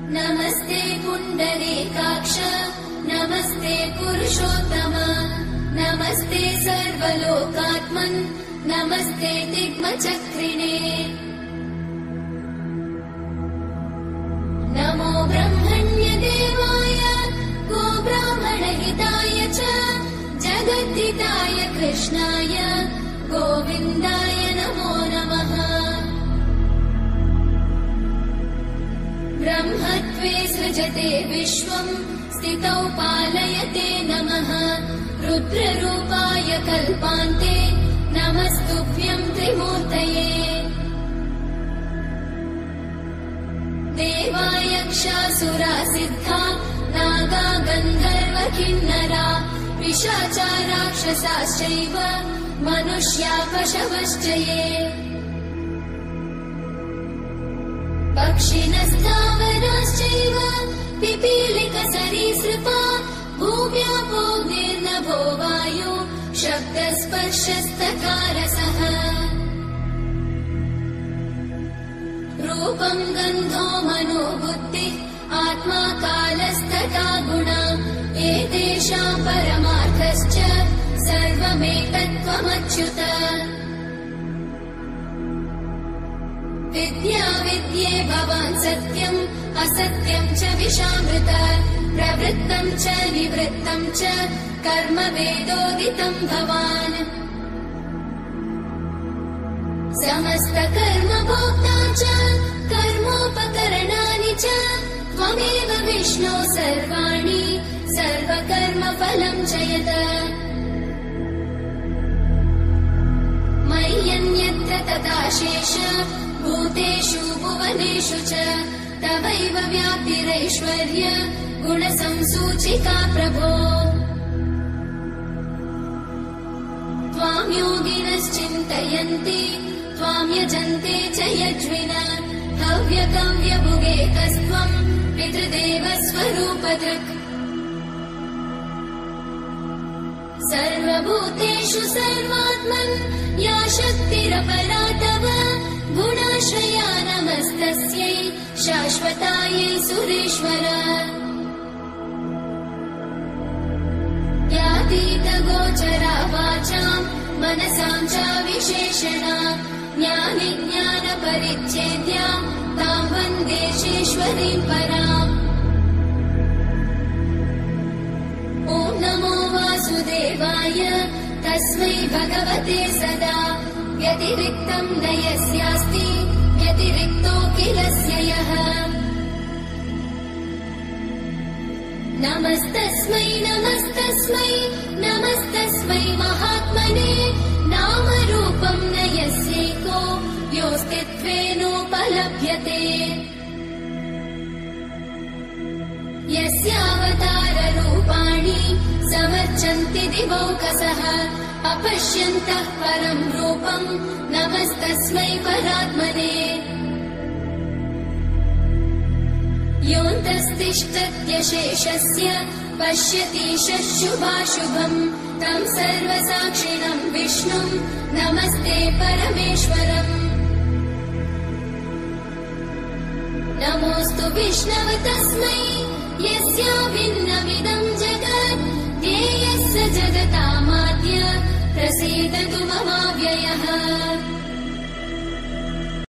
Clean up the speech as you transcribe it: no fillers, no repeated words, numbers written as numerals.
नमस्ते पुण्डरीकाक्ष नमस्ते पुरुषोत्तम नमस्ते सर्वलोकात्मन् नमस्ते तिग्मचक्रिणे नमो ब्रह्मण्यदेवाय गोब्राह्मणहिताय च जगद्धिताय कृष्णाय गोविन्दाय नमो नमः। ब्रह्मत्वे सृजते विश्वम् स्थितौ पालयते नमः रुद्ररूपाय कल्पान्ते नमस्तुभ्यं त्रिमूर्तये। देवायक्षासुरा सिद्धा नागा गन्धर्व किन्नरा पिशाचा राक्षसाश्चैव मनुष्या पशवश्च ये। पक्षिणस्थावराश्चैव पिपीलिकसरीसृपा भूम्यापोऽग्निर्नभो वायु शब्दस्पर्शस्तकारसः। रूपं गन्धो मनो बुद्धिः आत्मा कालस्तथा गुणा एतेषां परमार्थश्च सर्वमेतत्त्वमच्युत। विद्या विद्ये भवान् सत्यम् असत्यं च विषामृत प्रवृत्तं च निवृत्तं च कर्म वेदोदितं भवान्। समस्त कर्म भोक्ता च कर्मोपकरणानि च त्वमेव विष्णो सर्वाणि सर्वकर्मफलं च यत्। मय्यन्यत्र तथा शेष भूतेषु भुवनेषु च तवैव व्याप्तिरैश्वर्य गुणसंसूचिका प्रभो। त्वां योगिनश्चिन्तयन्ति त्वां यजन्ते च यज्विन हव्यकव्यभुगेकस्त्वं पितृदेवस्वरूपदृक्। सर्वभूतेषु सर्वात्मन् या शक्तिरपरा तव गुणाश्रया नमस्तस्यै शाश्वतायै सुरेश्वर। यातीतगोचरा वाचां मनसां च विशेषणा ज्ञानि ज्ञानपरिच्छेद्या तां वन्दे शेश्वरीं पराम्। ॐ नमो वासुदेवाय तस्मै भगवते सदा व्यतिरिक्तं न यस्यास्ति व्यतिरिक्तोऽखिलस्य यः। नमस्तस्मै नमस्तस्मै नमस्तस्मै महात्मने नामरूपं न यस्यैको योऽस्तित्वेनोपलभ्यते। यस्यावताररूपाणि समर्चन्ति दिवौकसः अपश्यन्तः परं रूपं नमस्तस्मै परात्मने। योऽन्तस्तिष्ठत्यशेषस्य पश्यतीशः शुभाशुभम् तं सर्वसाक्षिणं विष्णुं नमस्ते परमेश्वरम्। नमोऽस्तु विष्णवे तस्मै यस्याभिन्नमिदं जगत् ध्येयः स जगतामाद्य प्रसीदतु ममाव्ययः।